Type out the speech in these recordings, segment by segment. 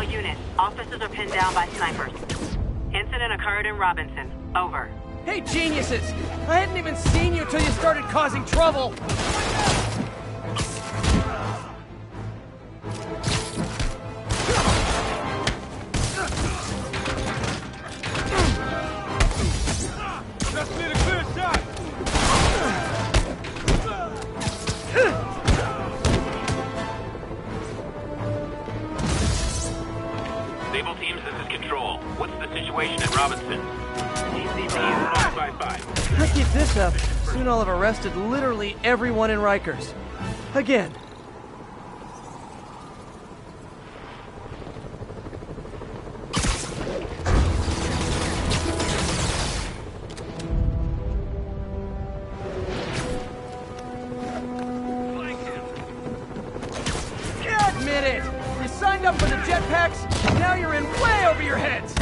unit. Officers are pinned down by snipers. Incident occurred in Robinson. Over. Hey, geniuses! I hadn't even seen you till you started causing trouble! Just need a clear shot! Sable teams, this is Control. What's the situation at Robinson? ECP is 555. I keep this up, soon I'll have arrested literally everyone in Rikers. Again. Admit it! You signed up for the jetpacks, and now you're in way over your heads!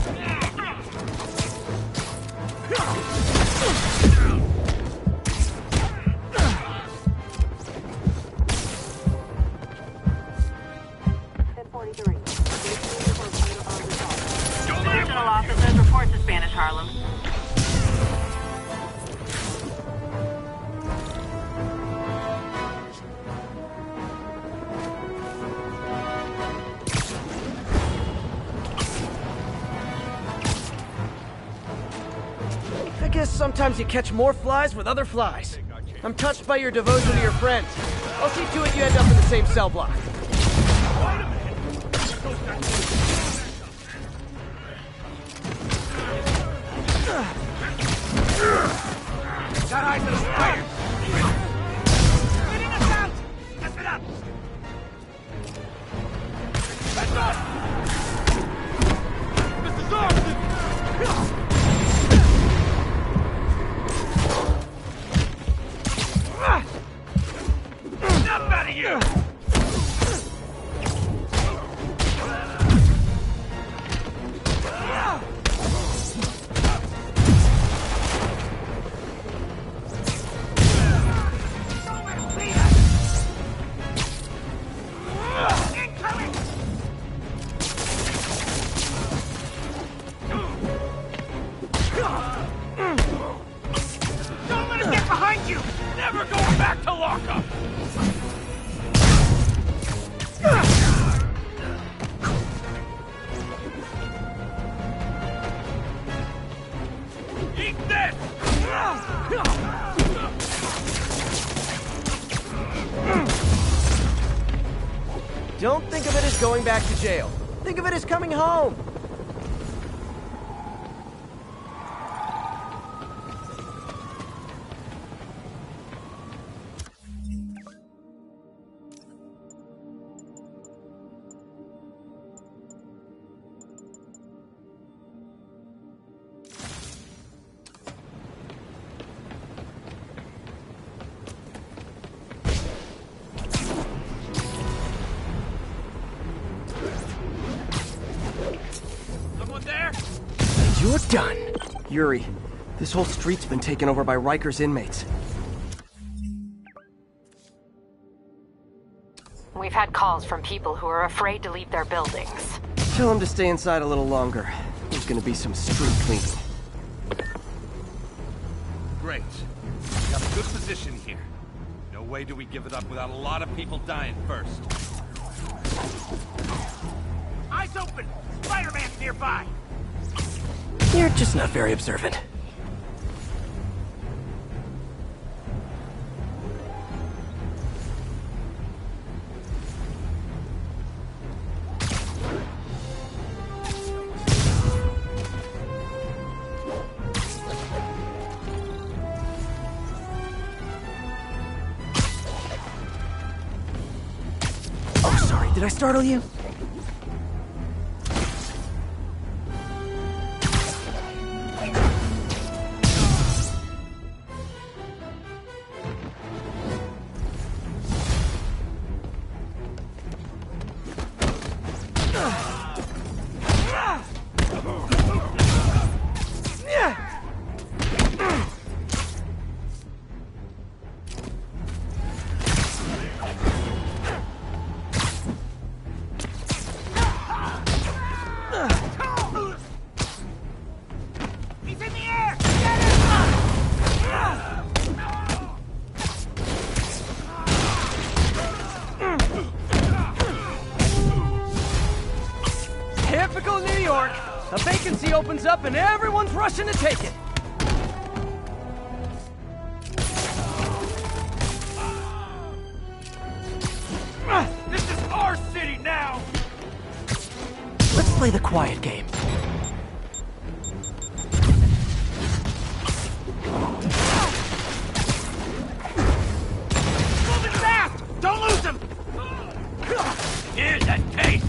Regional officers report to Spanish Harlem. I guess sometimes you catch more flies with other flies. I'm touched by your devotion to your friends. I'll see to it you end up in the same cell block. Got eyes on the spiders! Getting us out! Step it up! That's us! This is ours! Enough out of you! Don't let him get behind you! Never going back to lockup! Eat this! Don't think of it as going back to jail. Think of it as coming home. Someone there? You're done. Yuri, this whole street's been taken over by Rikers inmates. We've had calls from people who are afraid to leave their buildings. Tell them to stay inside a little longer. There's gonna be some street cleaning. Great. We have a good position here. No way do we give it up without a lot of people dying first. Eyes open! Spider-Man's nearby! You're just not very observant. Oh, sorry, did I startle you? A vacancy opens up and everyone's rushing to take it. This is our city now! Let's play the quiet game. Moving fast! Don't lose him! Here's a taste!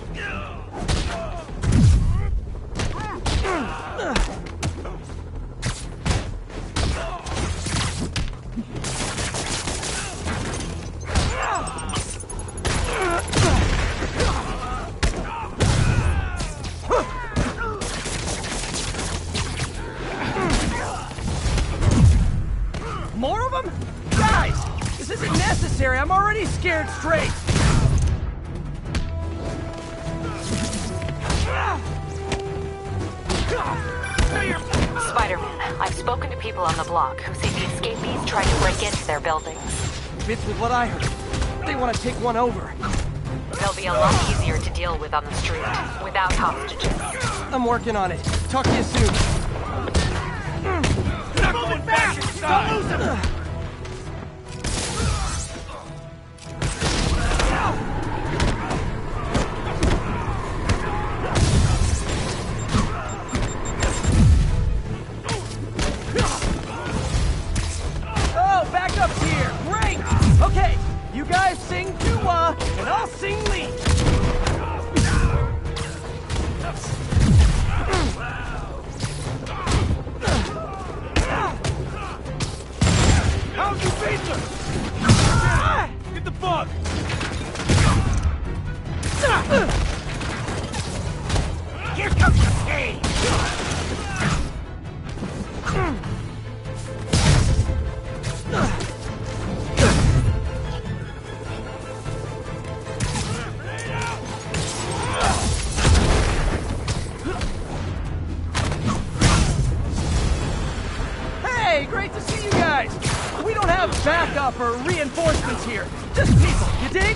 More of them? Guys, this isn't necessary. I'm already scared straight. Spider-Man, I've spoken to people on the block who say the escapees tried to break into their buildings. Fits with what I heard. They want to take one over. They'll be a lot easier to deal with on the street, without hostages. I'm working on it. Talk to you soon. You're not going back inside! Don't lose him! Oh, backup's here. Great. Okay, you guys sing doo-wah, and I'll sing lead. How'd you beat them? Get the bug! Here comes the pain! Hey, great to see you guys. We don't have backup or reinforcements here. Just people, you dig?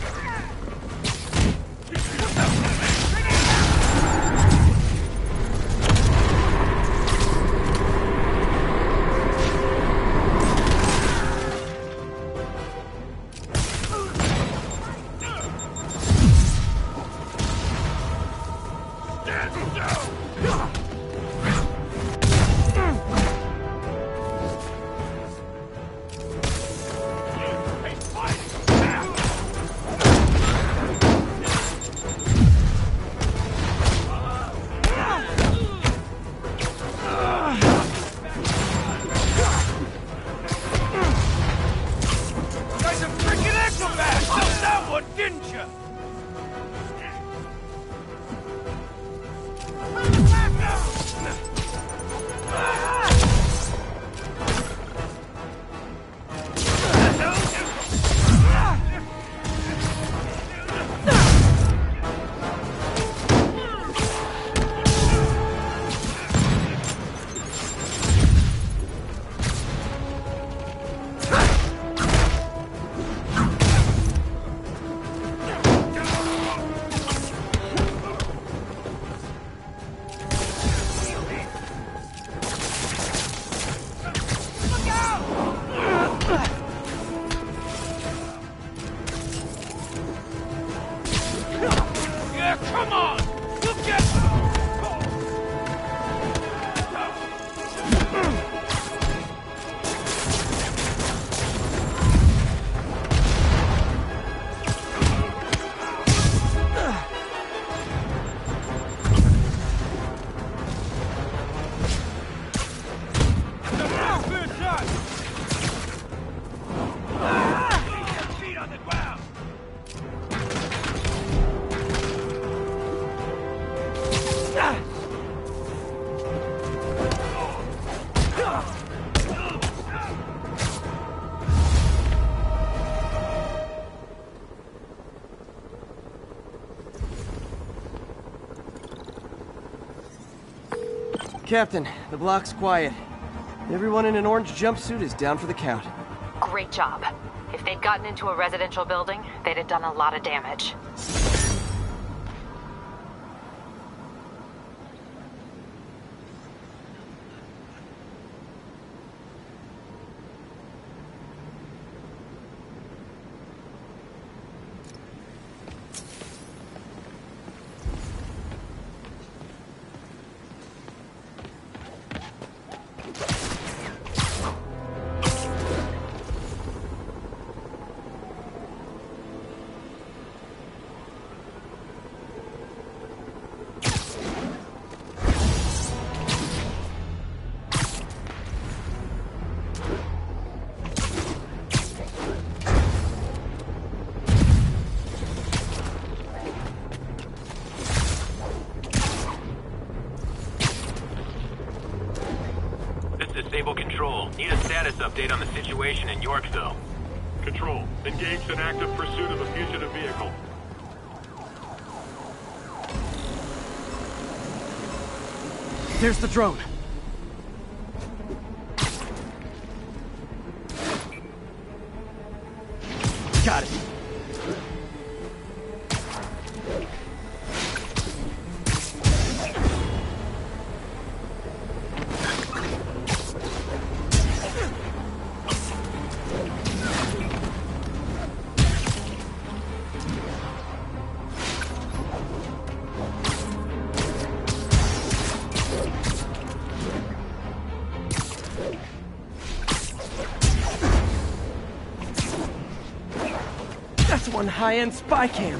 Captain, the block's quiet. Everyone in an orange jumpsuit is down for the count. Great job. If they'd gotten into a residential building, they'd have done a lot of damage. status update on the situation in Yorkville. Control, engaged in active pursuit of a fugitive vehicle. There's the drone. Got it. That's one high-end spy cam.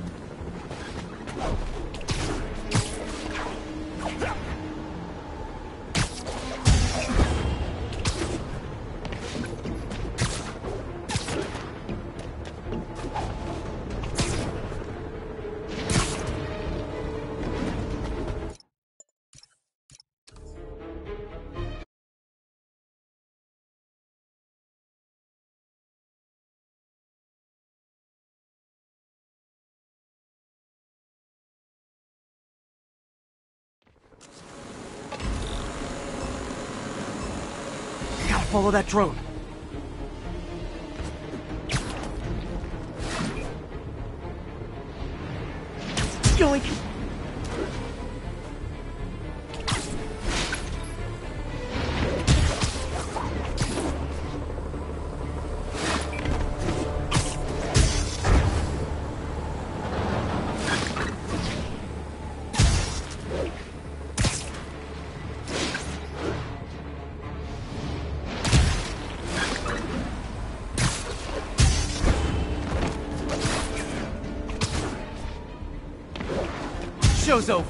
Gotta follow that drone. Yoink! Show's over.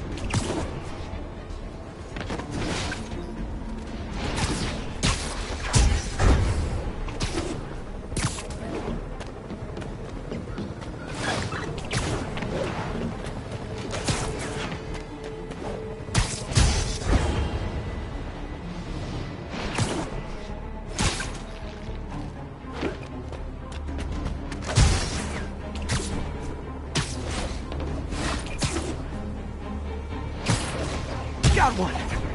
Got one!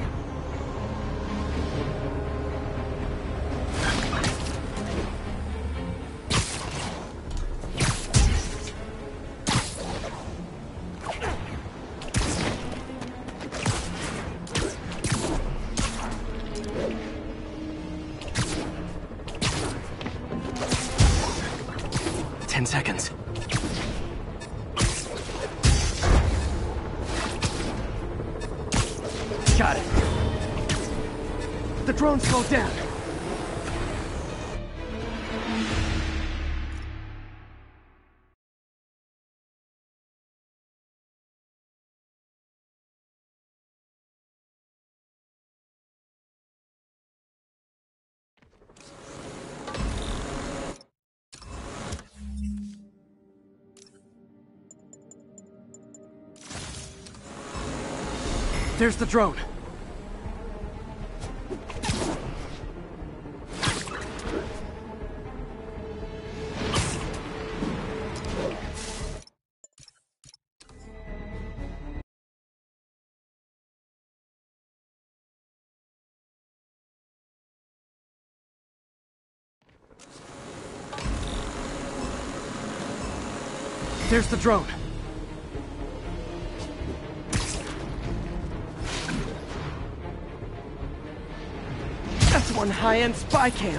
Ten seconds. Got it. The drone slowed down. There's the drone. There's the drone. That's one high-end spy cam.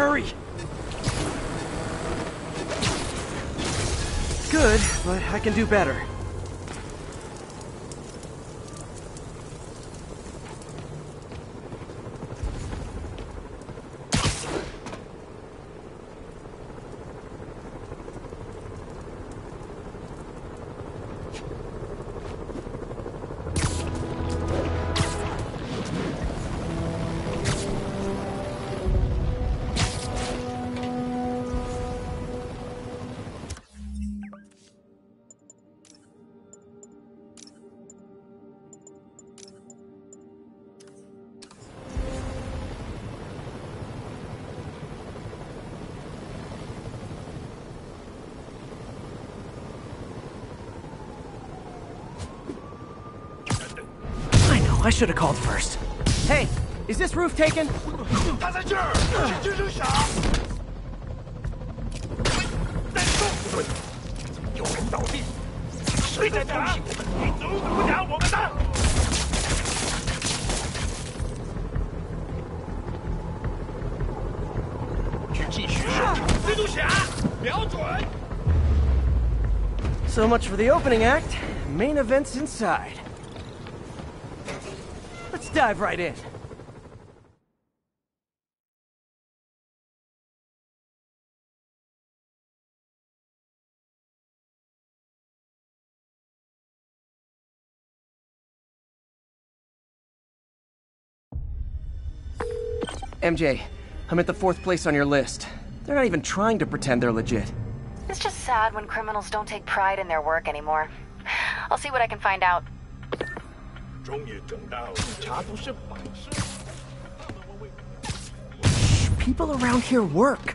hurry! Good, but I can do better. I should have called first. Hey, is this roof taken? So much for the opening act. Main event's inside. Let's dive right in. MJ, I'm at the 4th place on your list. They're not even trying to pretend they're legit. It's just sad when criminals don't take pride in their work anymore. I'll see what I can find out. People around here work.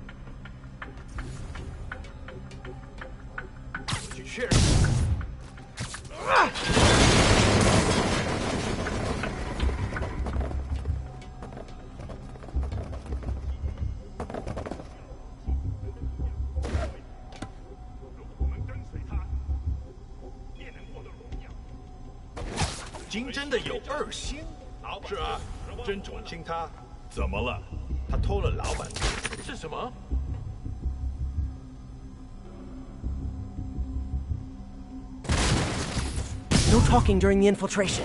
No talking during the infiltration.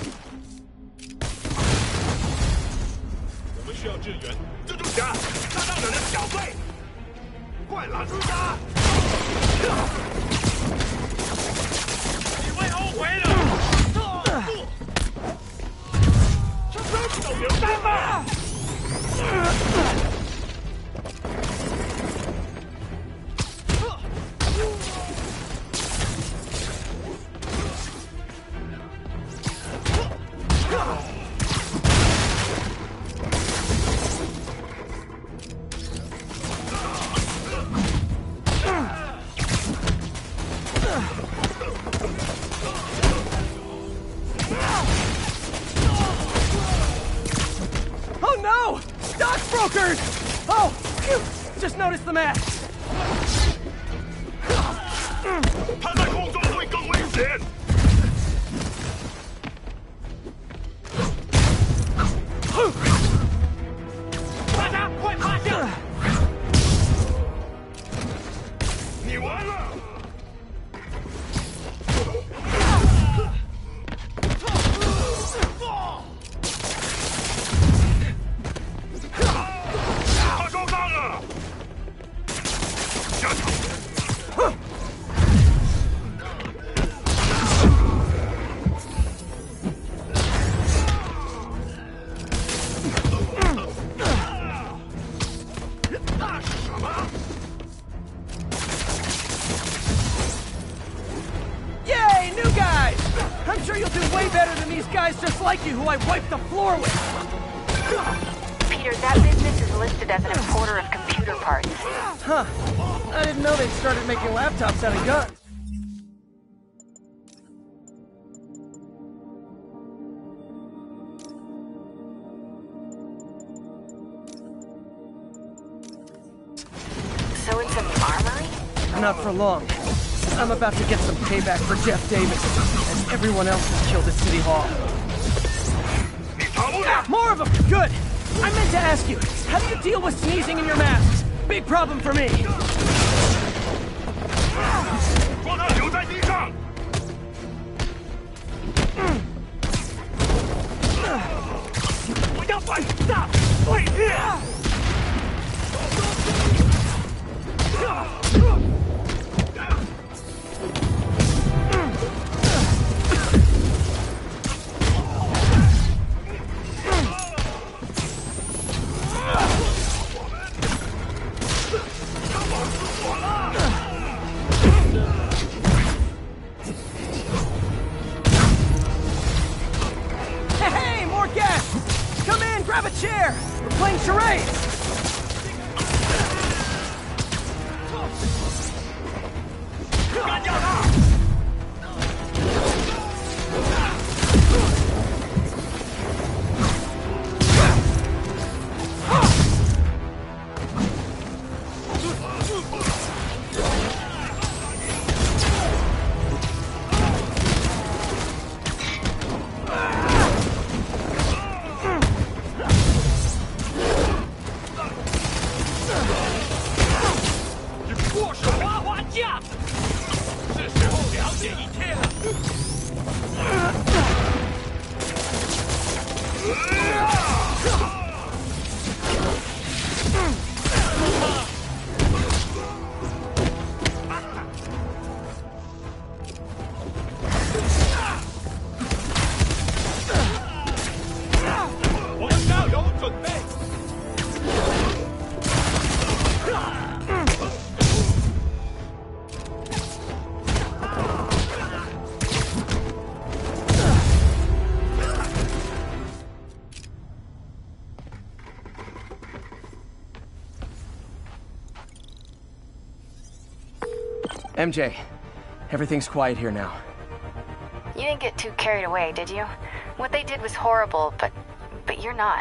Oh, phew! Just noticed the map. 他在空中会更危险。大家快趴下！你完了！他受伤了。下场。 Yay, new guys! I'm sure you'll do way better than these guys just like you who I wiped the floor with. Peter, that business is listed as an importer of computer parts. Huh. I didn't know they'd started making laptops out of guns. So it's an armory? Not for long. I'm about to get some payback for Jeff Davis, as everyone else is killed at City Hall. More of them! Good! I meant to ask you, how do you deal with sneezing in your masks? Big problem for me. 装他留在地上。我要反大对面。 Hey, more gas! Come in, grab a chair! We're playing charades! MJ, everything's quiet here now. You didn't get too carried away, did you? What they did was horrible, but you're not.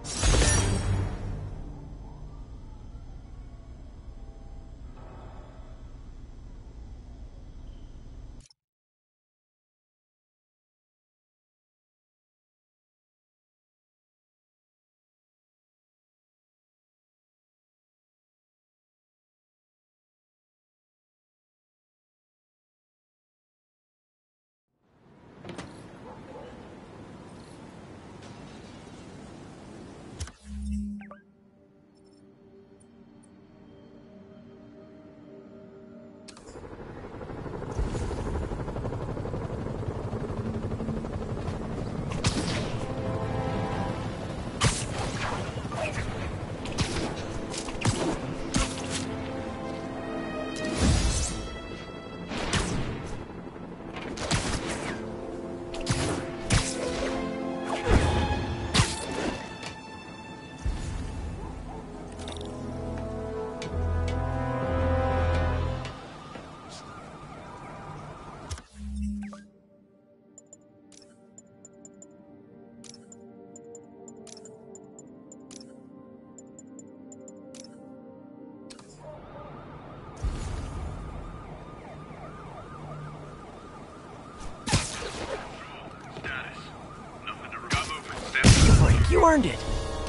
You earned it.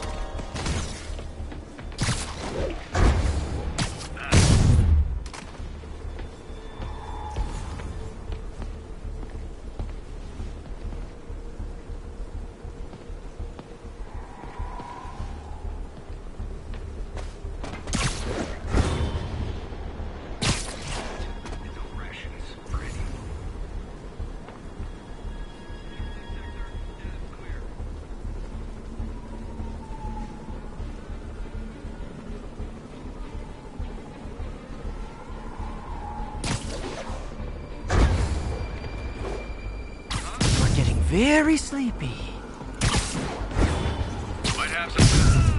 Very sleepy. Might have some.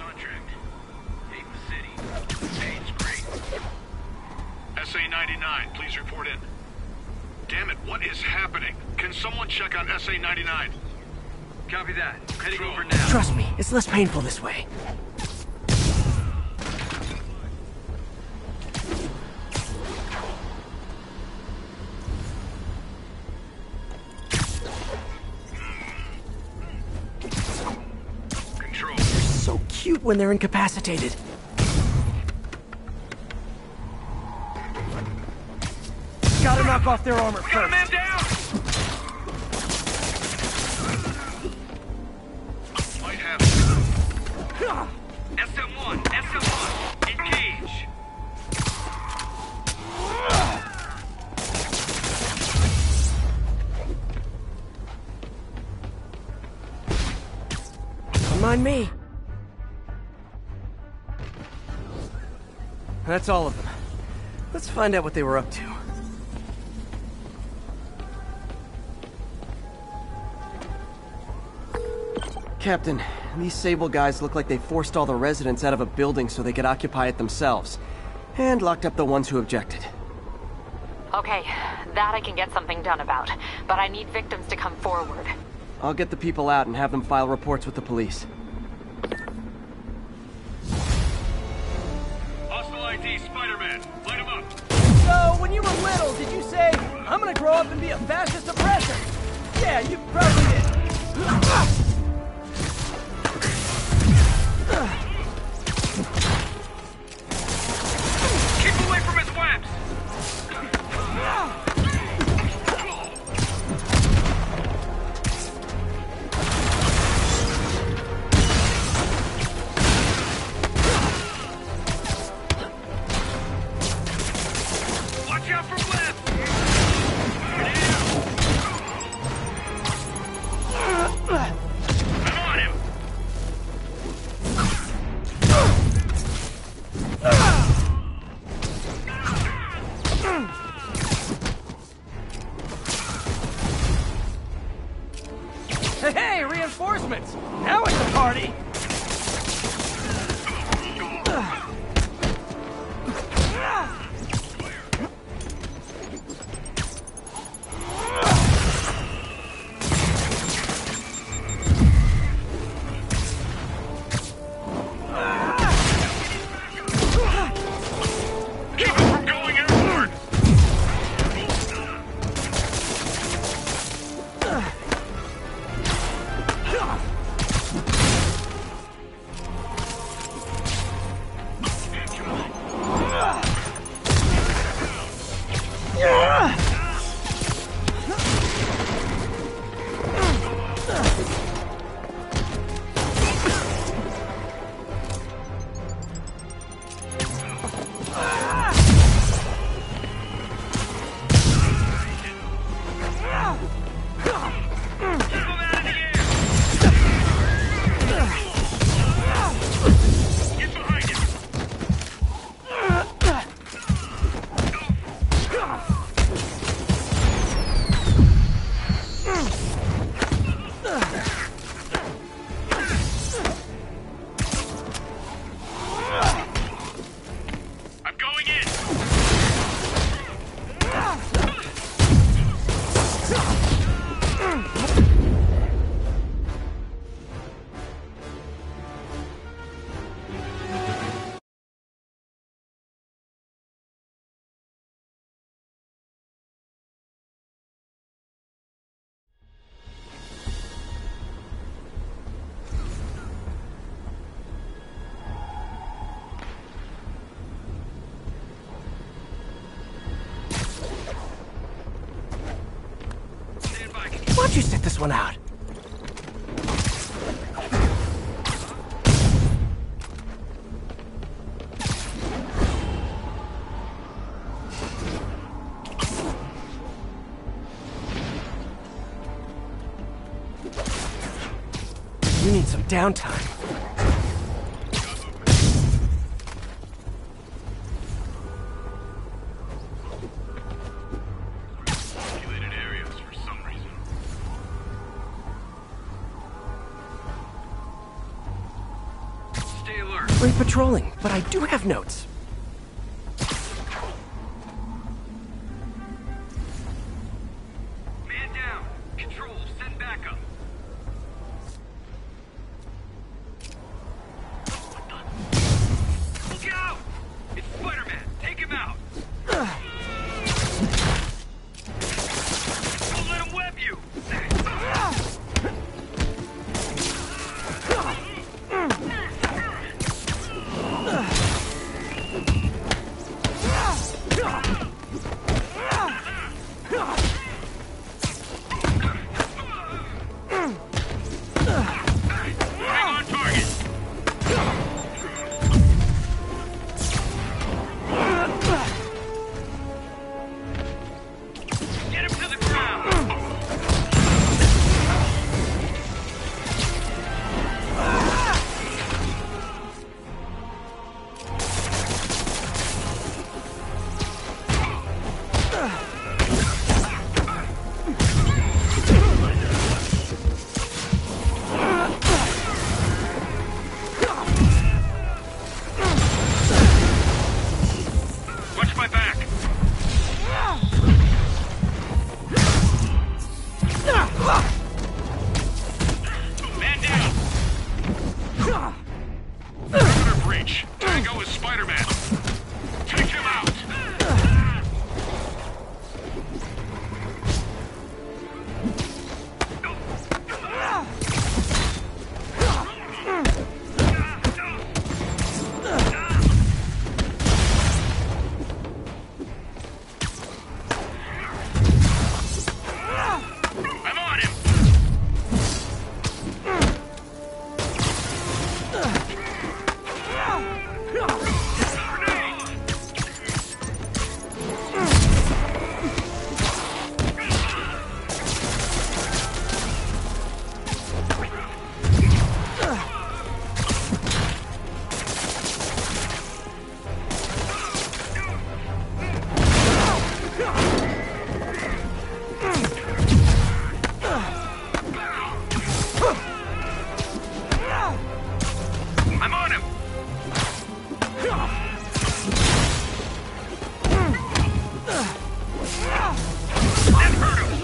contract. Hate the city. Paid's great. SA-99, please report in. Damn it, what is happening? Can someone check on SA-99? Copy that. Heading over now. Trust me, it's less painful this way. Control. So cute when they're incapacitated. Gotta knock off their armor first. Man down! Might have it. SM-1! SM-1! Engage! Don't mind me. That's all of them. Let's find out what they were up to. Captain, these Sable guys look like they forced all the residents out of a building so they could occupy it themselves. And locked up the ones who objected. Okay, that I can get something done about. But I need victims to come forward. I'll get the people out and have them file reports with the police. Hostile ID, Spider-Man. Light him up. So, when you were little, did you say, I'm gonna grow up and be a fascist oppressor? Yeah, you probably did. Keep away from his webs! Watch out for webs! I'm on him! Hey, reinforcements! Now it's a party! Keep it going airborne. Get behind him. I'm going in. Why'd you sit this one out? You need some downtime. Populated areas for some reason. Stay great patrolling, but I do have notes. Man down. Control, send backup. Look out! It's Spider-Man. Take him out. Don't let him web you. Hang on target. Get him to the ground. Watch my back. Man down. Perimeter breach. Tango is Spider-Man. Take him out. I'm on him. I'm on him. That hurt him.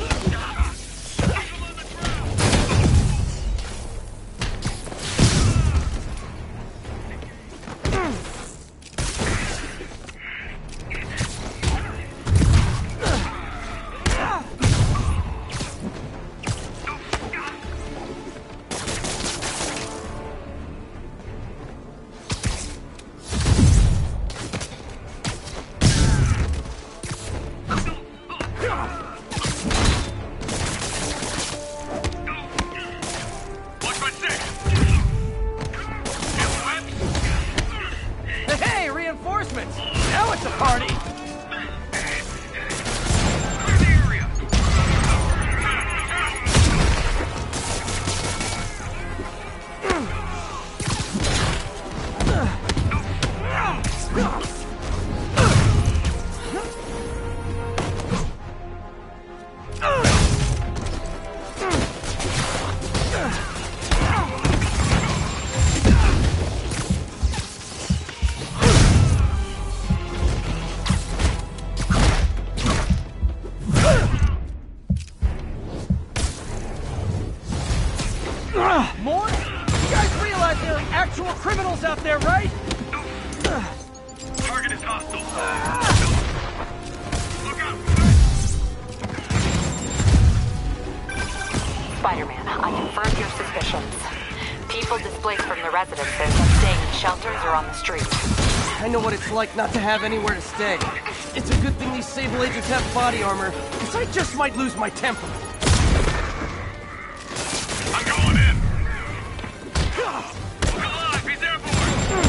Watch my six. Hey, reinforcements! Now it's a party! Clear the area. More? You guys realize there are actual criminals out there, right? Target is hostile. Look out. Spider-Man, I confirmed your suspicions. People displaced from the residences are staying in shelters or on the street. I know what it's like not to have anywhere to stay. It's a good thing these Sable agents have body armor, because I just might lose my temper. I'm going in. Look alive. He's airborne.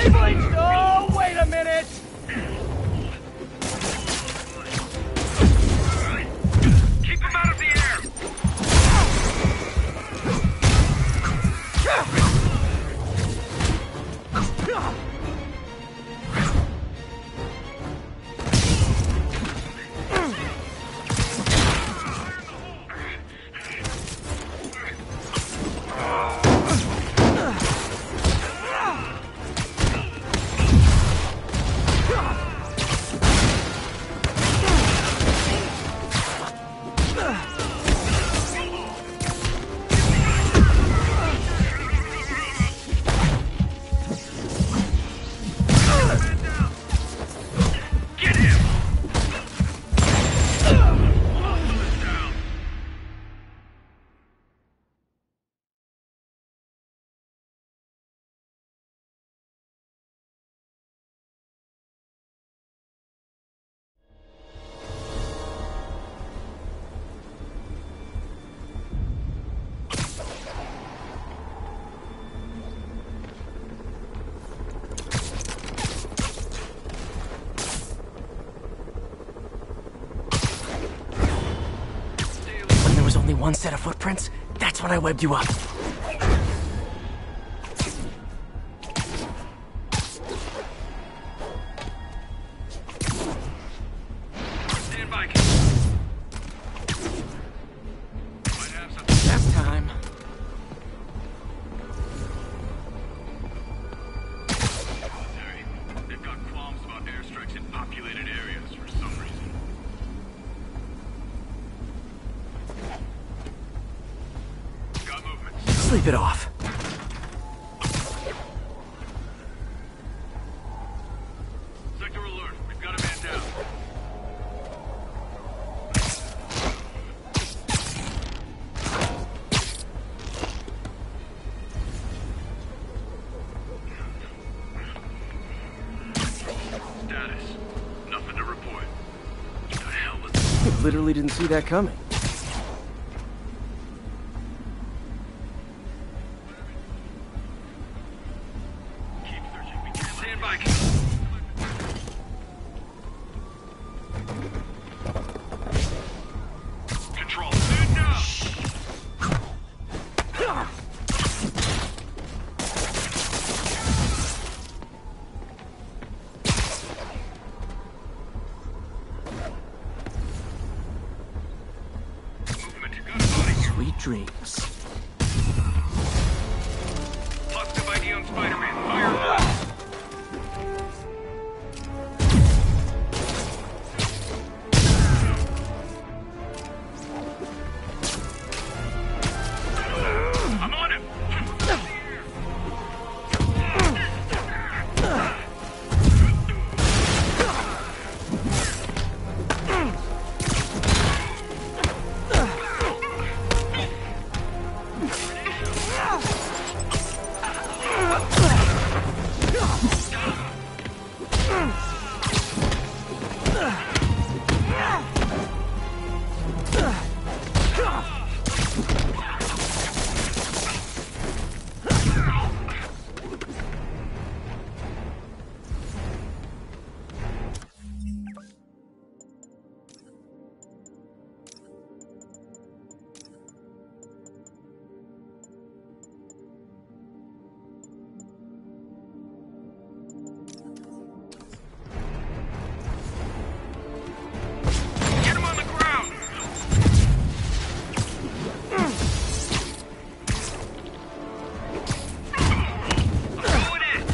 Keyblades! Oh, wait a minute! Keep him out of the air! One set of footprints? That's when I webbed you up. Stand by. Last time. They've got qualms about airstrikes in populated areas for some reason. Got movement. Sleep it off. Sector alert. We've got a man down. Status. Nothing to report. What the hell was I literally didn't see that coming. Keep searching. We can't stand by. Control. Stand down. Movement. Got a body here. Sweet dreams. Positive ID on Spider-Man. Fire now. I'm on him. Get him on the ground. I'm going in.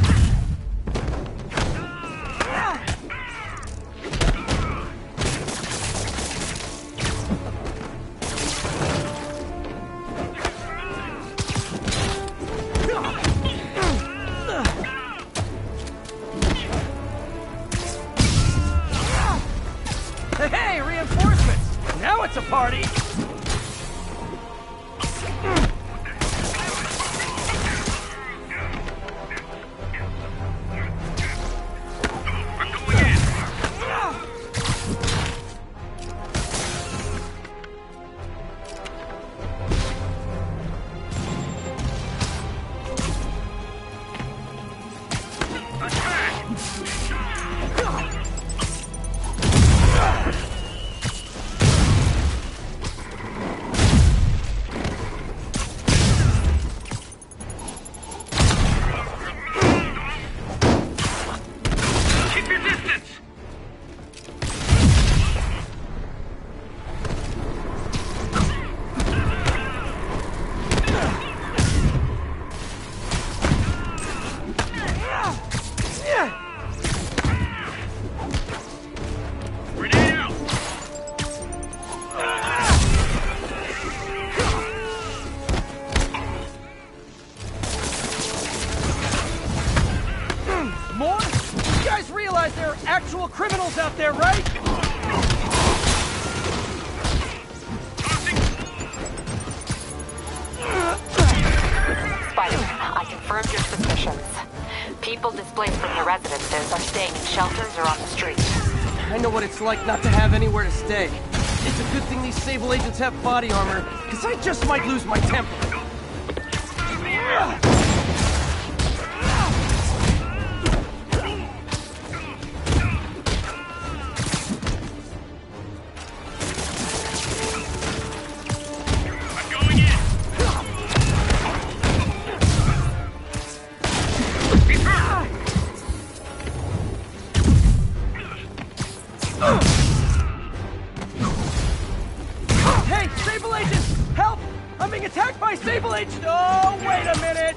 Hey, reinforcements! Now it's a party! I'm going in. suspicions. People displaced from the residences are staying in shelters or on the street. I know what it's like not to have anywhere to stay. It's a good thing these Sable agents have body armor, because I just might lose my temper. Hey, Sable agents! Help! I'm being attacked by Sable agents! Oh, wait a minute!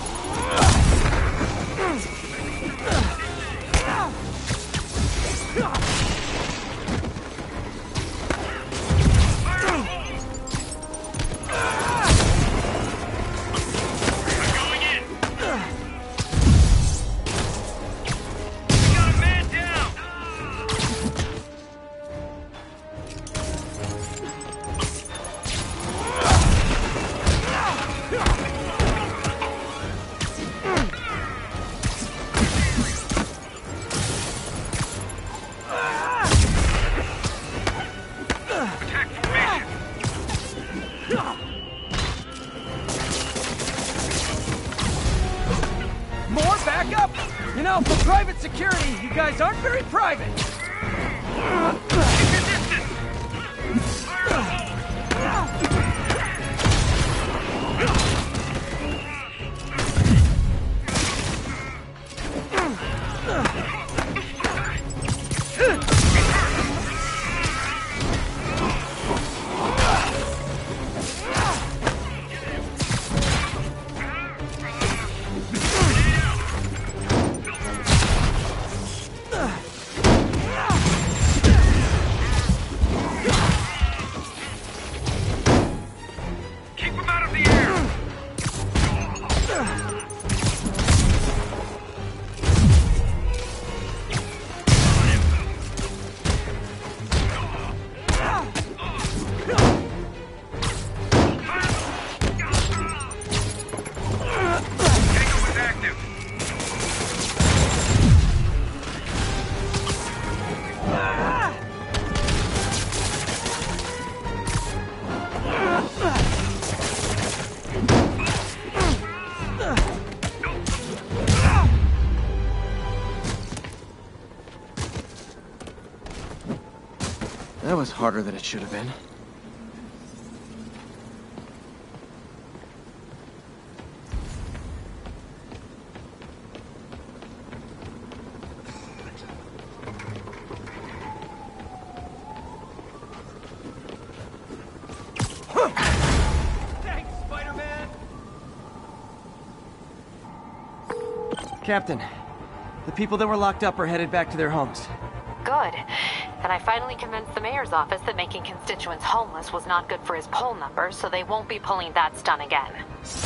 More backup? You know, for private security, you guys aren't very private. That was harder than it should have been. Thanks, Spider-Man! Captain, the people that were locked up are headed back to their homes. Good. And I finally convinced the mayor's office that making constituents homeless was not good for his poll numbers, so they won't be pulling that stunt again.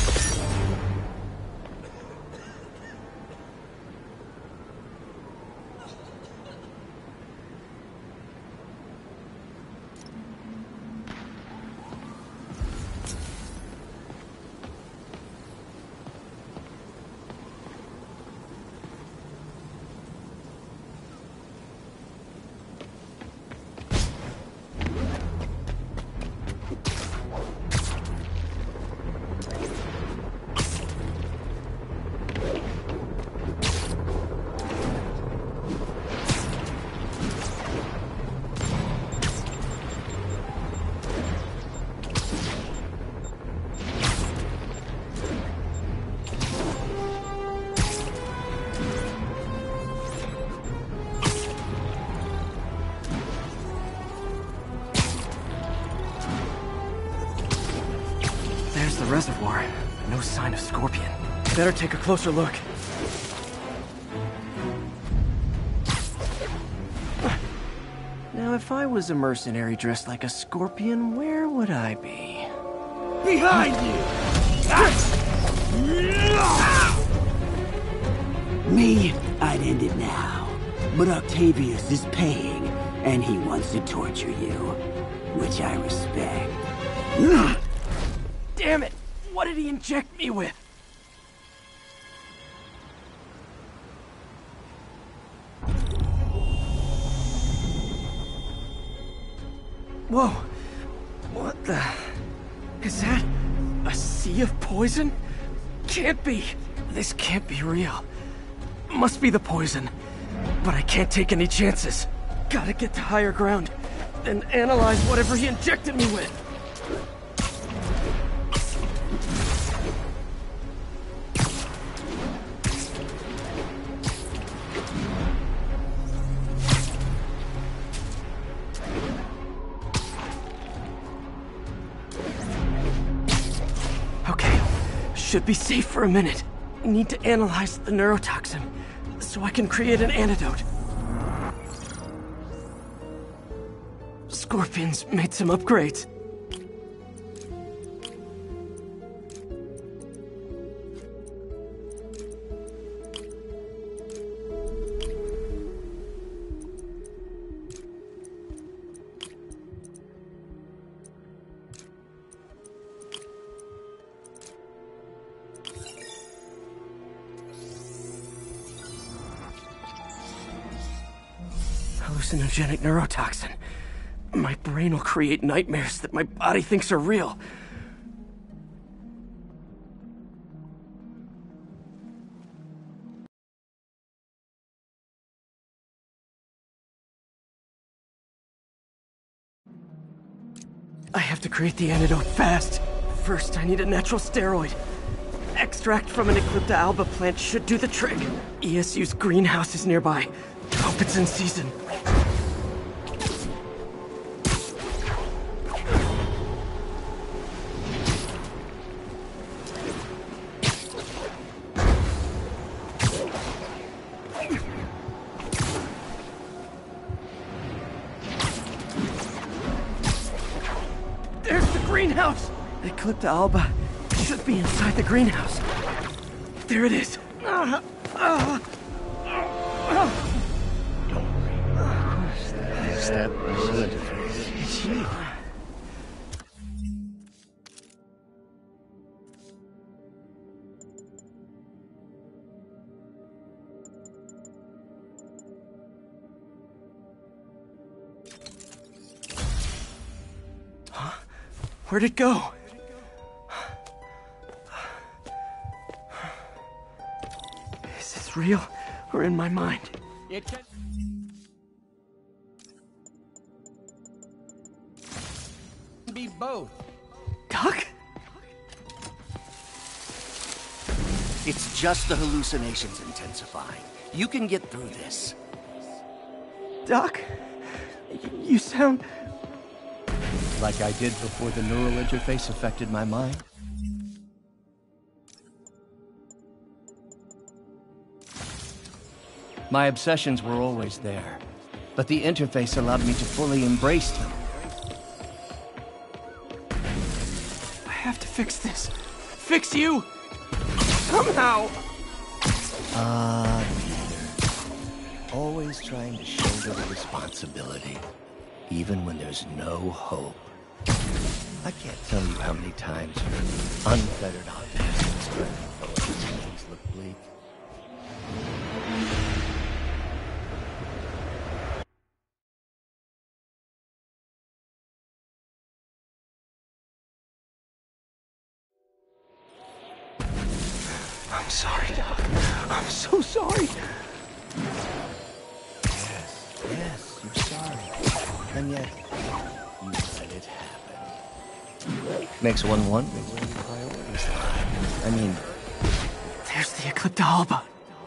There's the reservoir. No sign of Scorpion. Better take a closer look. Now, if I was a mercenary dressed like a Scorpion, where would I be? Behind you! Me, I'd end it now. But Octavius is paying, and he wants to torture you, which I respect. Damn it! What did he inject me with? Whoa. What the... Is that... a sea of poison? Can't be. This can't be real. Must be the poison. But I can't take any chances. Gotta get to higher ground. And analyze whatever he injected me with. Okay. Should be safe for a minute. Need to analyze the neurotoxin, so I can create an antidote. Scorpion's made some upgrades. Hallucinogenic neurotoxin. My brain will create nightmares that my body thinks are real. I have to create the antidote fast. First, I need a natural steroid. Extract from an Eclipta alba plant should do the trick. ESU's greenhouse is nearby. Hope it's in season. There's the greenhouse! Eclipta alba should be inside the greenhouse. There it is. Is that Merle interface? It's you. Huh? Where'd it go? Is this real or in my mind? It can be both. Doc? It's just the hallucinations intensifying. You can get through this. Doc? You sound... Like I did before the neural interface affected my mind? My obsessions were always there, but the interface allowed me to fully embrace them. I have to fix this. Fix you! Somehow! Peter. Always trying to shoulder the responsibility, even when there's no hope. I can't tell you how many times your unfettered optimism has tried to forward when things look bleak. I'm sorry, Doc. I'm so sorry. Yes, you're sorry. And yet, you let it happen. Makes one wonder where your priorities lie. I mean... There's the Eclipta alba.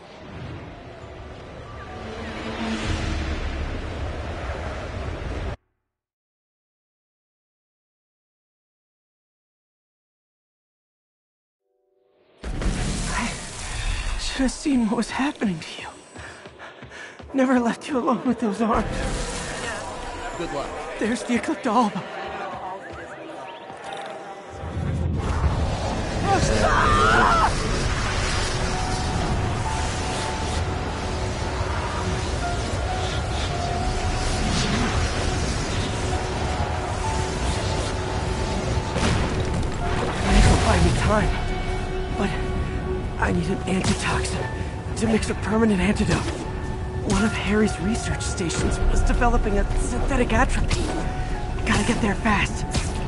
I should have seen what was happening to you. Never left you alone with those arms. Good luck. There's the Eclipta alba. It'll buy me time, but I need an antitoxin to mix a permanent antidote. One of Harry's research stations was developing a synthetic atropine. Gotta get there fast.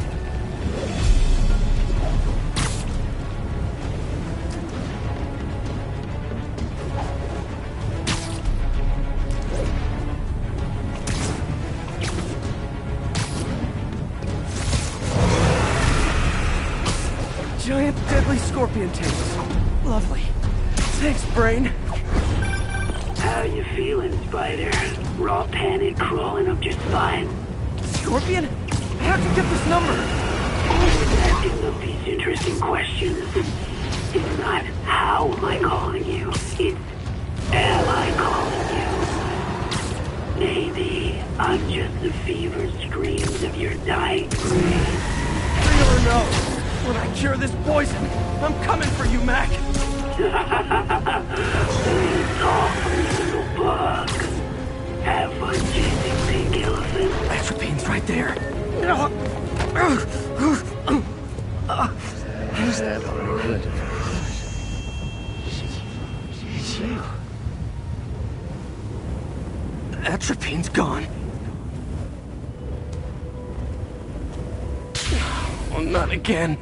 Giant deadly scorpion tanks. Lovely. Thanks, Brain. How you feeling, Spider? Raw panic crawling up your spine? Scorpion? How'd you get this number? Always asking them these interesting questions. It's not how am I calling you, it's am I calling you? Maybe I'm just the fevered screams of your dying brain. Real or no, when I cure this poison, I'm coming for you, Mac. Talk, little bug. Have fun chasing pink elephants. Atropine's right there. Is that all good? Atropine's gone. Oh, not again.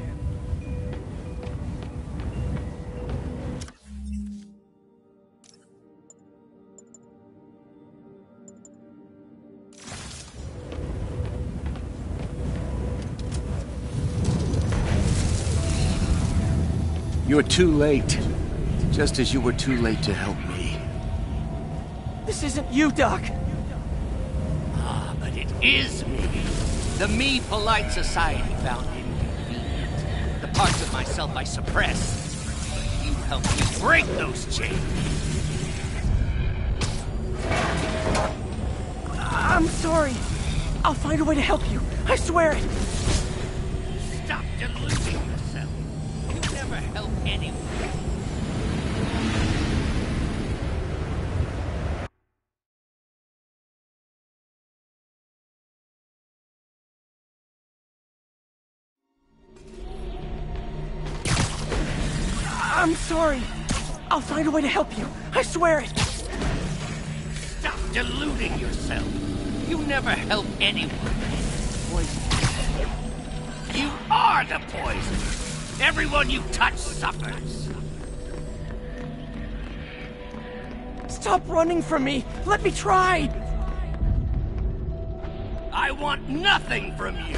You're too late. Just as you were too late to help me. This isn't you, Doc. Ah, but it is me. The me polite society found inconvenient. The parts of myself I suppressed. But you helped me break those chains. I'm sorry. I'll find a way to help you. I swear it. Stop deluding yourself. You never help anyone. I'm sorry. I'll find a way to help you. I swear it. Stop deluding yourself. You never help anyone. Poison. You are the poison. Everyone you touch suffers. Stop running from me. Let me try. I want nothing from you.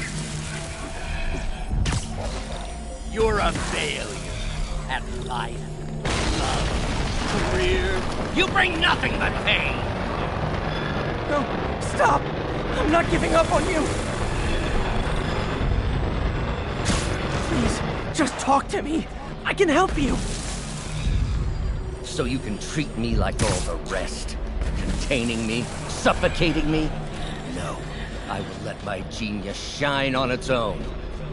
You're a failure at life, love, career. You bring nothing but pain. No, stop. I'm not giving up on you. Please, just talk to me. I can help you. So you can treat me like all the rest. Containing me, suffocating me. No, I will let my genius shine on its own.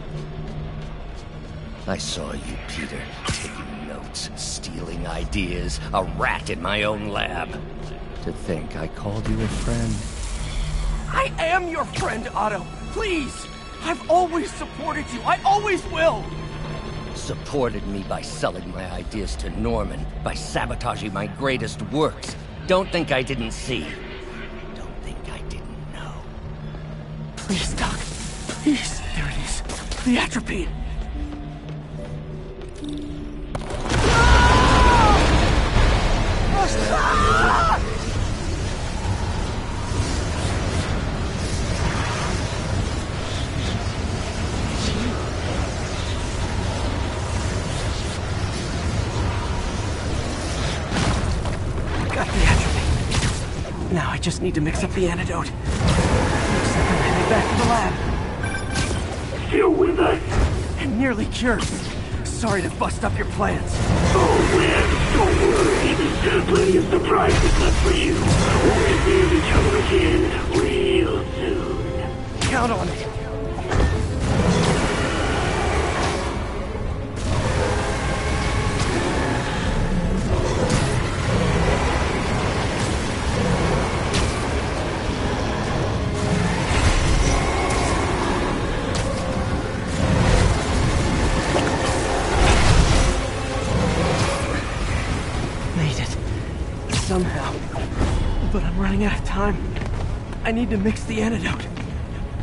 I saw you, Peter, taking notes, stealing ideas, a rat in my own lab. To think I called you a friend. I am your friend, Otto. Please. I've always supported you. I always will. Supported me by selling my ideas to Norman, by sabotaging my greatest works. Don't think I didn't see. Don't think I didn't know. Please, Doc. Please. There it is. The atropine. Got the atropine. Now I just need to mix up the antidote. Looks like I'm headed back to the lab. Still with us? And nearly cured. Sorry to bust up your plans. Oh, man, don't worry. Plenty of surprises left for you. We'll see each other again real soon. Count on it. Somehow. But I'm running out of time. I need to mix the antidote.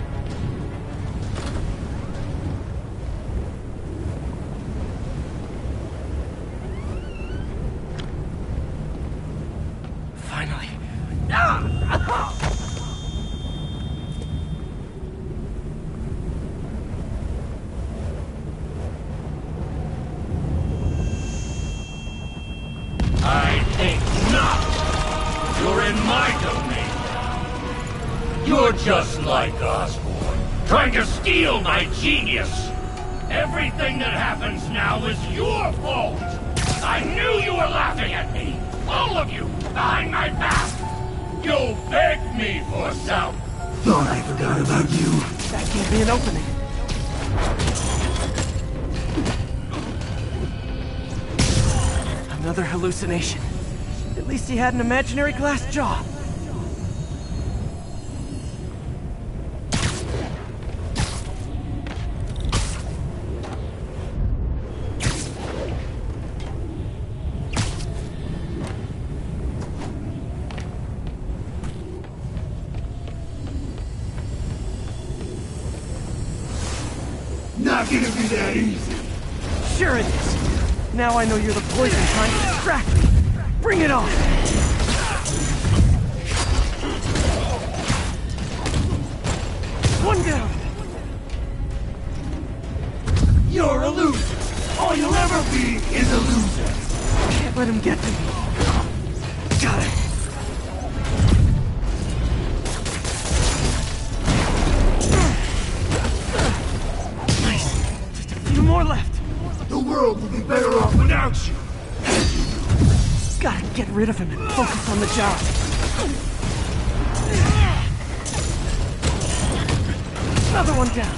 just like Osborn, trying to steal my genius. Everything that happens now is your fault. I knew you were laughing at me. All of you, behind my back. You begged me for some. Thought I forgot about you. That gave me an opening. Another hallucination. At least he had an imaginary glass jaw. Not gonna be that easy. Sure it is. Now I know you're the poison trying to distract me. Bring it on! One down! You're a loser. All you'll ever be is a loser. Can't let him get to me. Got it. Nice. Just a few more left. The world will be better off without you. Gotta get rid of him and focus on the job. Another one down.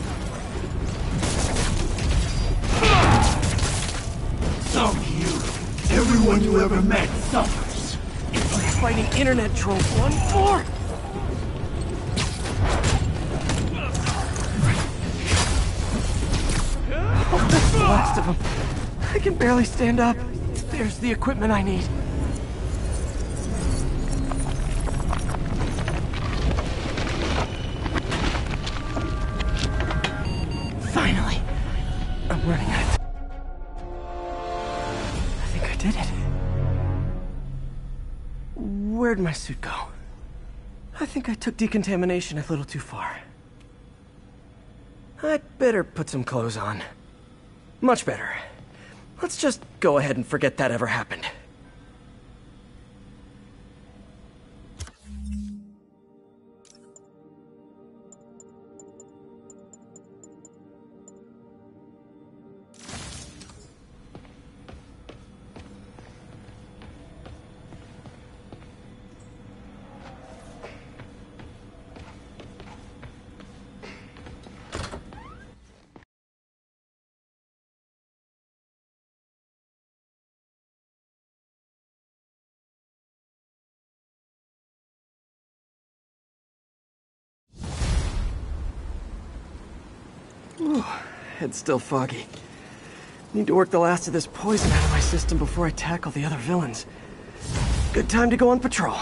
So you. Everyone you ever met suffers. It's like fighting internet trolls. One more. Oh, that's the last of them. I can barely stand up. There's the equipment I need. Finally. I'm running out of time. I think I did it. Where'd my suit go? I think I took decontamination a little too far. I'd better put some clothes on. Much better. Let's just go ahead and forget that ever happened. Ooh, head's still foggy. Need to work the last of this poison out of my system before I tackle the other villains. Good time to go on patrol.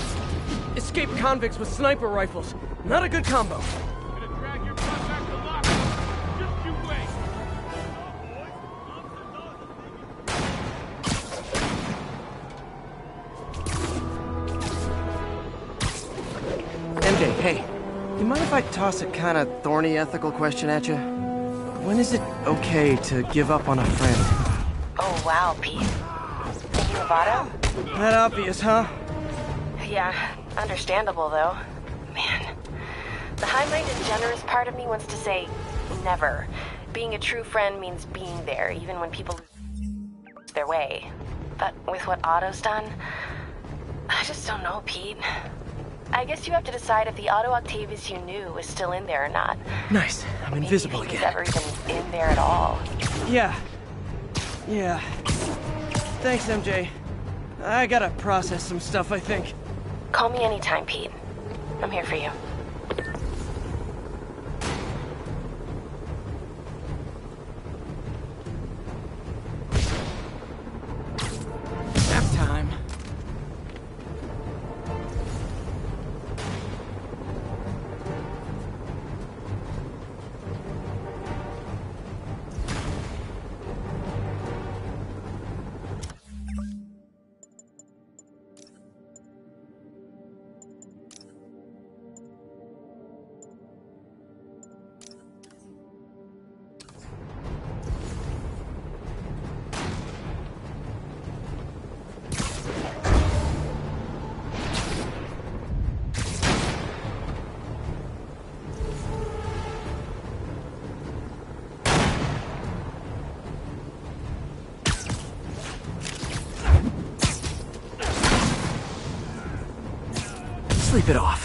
Escaped convicts with sniper rifles. Not a good combo. Gonna drag your butt back to locker. Hey, you mind if I toss a kind of thorny ethical question at you? When is it okay to give up on a friend? Oh, wow, Pete. Thinking of Otto? That obvious, huh? Yeah, understandable, though. Man. The high-minded, generous part of me wants to say, never. Being a true friend means being there, even when people lose their way. But with what Otto's done, I just don't know, Pete. I guess you have to decide if the Otto Octavius you knew is still in there or not. Nice. I'm invisible Maybe again. he's ever even in there at all. Yeah. Thanks, MJ. I gotta process some stuff, I think. Call me anytime, Pete. I'm here for you. Nap time. Sleep it off.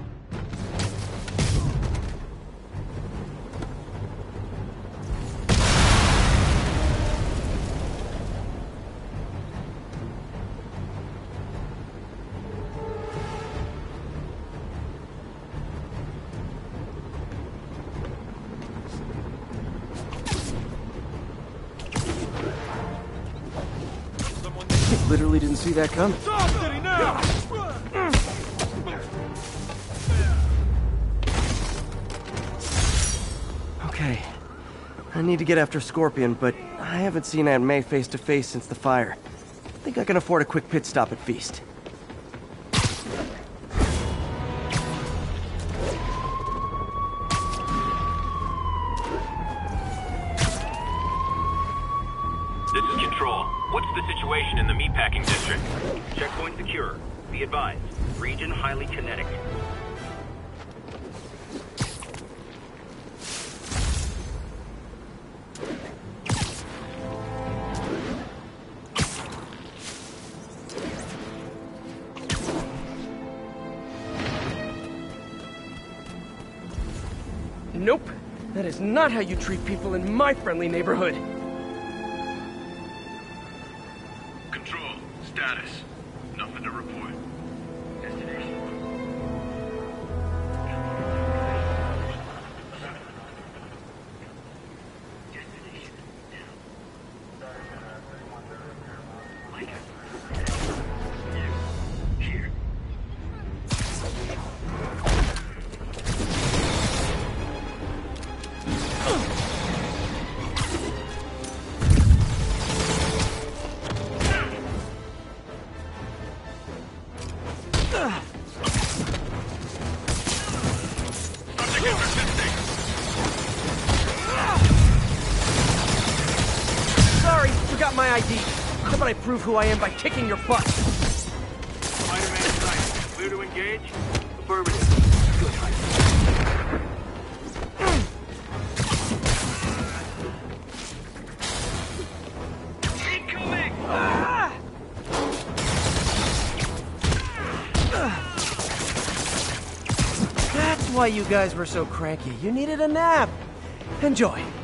Literally didn't see that coming. Okay. I need to get after Scorpion, but I haven't seen Aunt May face to face since the fire. I think I can afford a quick pit stop at Feast. This is Control. What's the situation in the meatpacking district? Checkpoint secure. Be advised. Region highly kinetic. Nope. That is not how you treat people in my friendly neighborhood. Control. Status. Nothing to report. Destination. Sorry, forgot my ID. How about I prove who I am by kicking your butt? Spider-Man sight. Clear to engage? Affirmative. Good height. Incoming! That's why you guys were so cranky. You needed a nap. Enjoy.